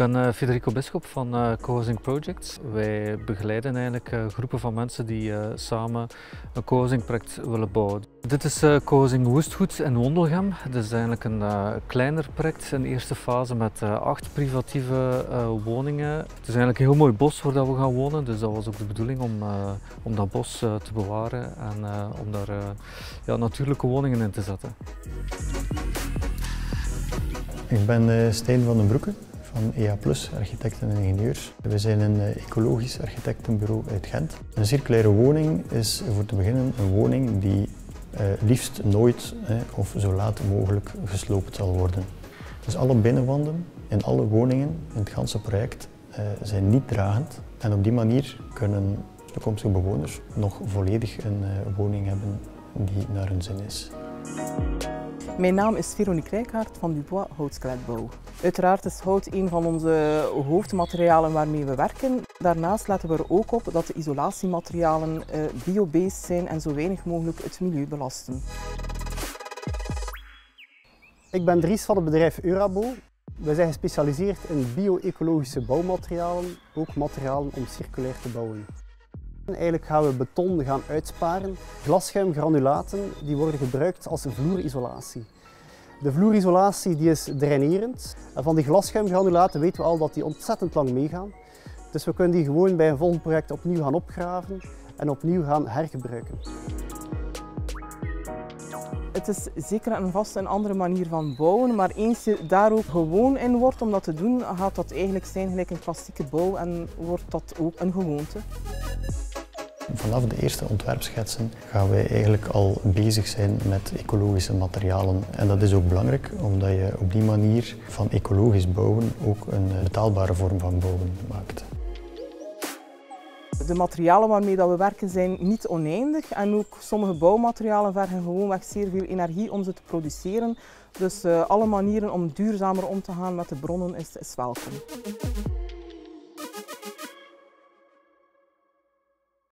ben Federico Bisschop van Co-housing Projects. Wij begeleiden eigenlijk groepen van mensen die samen een co-housing project willen bouwen. Dit is Co-housing Woestgoed in Wondelgem. Dit is eigenlijk een kleiner project in de eerste fase met 8 privatieve woningen. Het is eigenlijk een heel mooi bos waar we gaan wonen, dus dat was ook de bedoeling om dat bos te bewaren en om daar natuurlijke woningen in te zetten. Ik ben Stijn van den Broeke van EA+, architecten en ingenieurs. We zijn een ecologisch architectenbureau uit Gent. Een circulaire woning is voor te beginnen een woning die liefst nooit of zo laat mogelijk gesloopt zal worden. Dus alle binnenwanden in alle woningen in het ganse project zijn niet dragend en op die manier kunnen toekomstige bewoners nog volledig een woning hebben die naar hun zin is. Mijn naam is Veronique Rijkaard van Dubois Houtskeletbouw. Uiteraard is hout een van onze hoofdmaterialen waarmee we werken. Daarnaast letten we er ook op dat de isolatiematerialen bio-based zijn en zo weinig mogelijk het milieu belasten. Ik ben Dries van het bedrijf Eurabo. We zijn gespecialiseerd in bio-ecologische bouwmaterialen, ook materialen om circulair te bouwen. Eigenlijk gaan we beton uitsparen. Glaschuimgranulaten die worden gebruikt als vloerisolatie. De vloerisolatie die is drainerend. En van die glaschuimgranulaten weten we al dat die ontzettend lang meegaan. Dus we kunnen die gewoon bij een volgend project opnieuw gaan opgraven en opnieuw gaan hergebruiken. Het is zeker en vast een andere manier van bouwen, maar eens je daar ook gewoon in wordt om dat te doen, gaat dat eigenlijk zijn gelijk een klassieke bouw en wordt dat ook een gewoonte. Vanaf de eerste ontwerpschetsen gaan wij eigenlijk al bezig zijn met ecologische materialen. En dat is ook belangrijk, omdat je op die manier van ecologisch bouwen ook een betaalbare vorm van bouwen maakt. De materialen waarmee we werken zijn niet oneindig en ook sommige bouwmaterialen vergen gewoonweg zeer veel energie om ze te produceren. Dus alle manieren om duurzamer om te gaan met de bronnen is welkom.